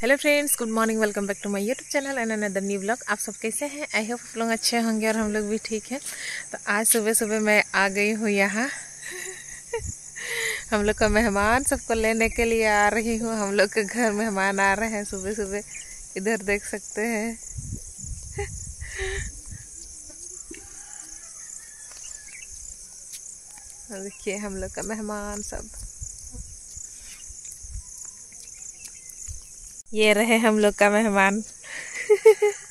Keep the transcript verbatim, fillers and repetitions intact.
Hello friends, good morning. Welcome back to my YouTube channel and another new blog. आप सब कैसे हैं? I hope आप लोग अच्छे होंगे और हम लोग भी ठीक हैं। तो आज सुबह सुबह मैं आ गई हूँ यहाँ हम लोग का मेहमान सबको लेने के लिए आ रही हूँ। हम लोग के घर मेहमान आ रहे हैं सुबह सुबह, इधर देख सकते हैं। देखिए हम लोग का मेहमान सब, ये रहे हम लोग का मेहमान।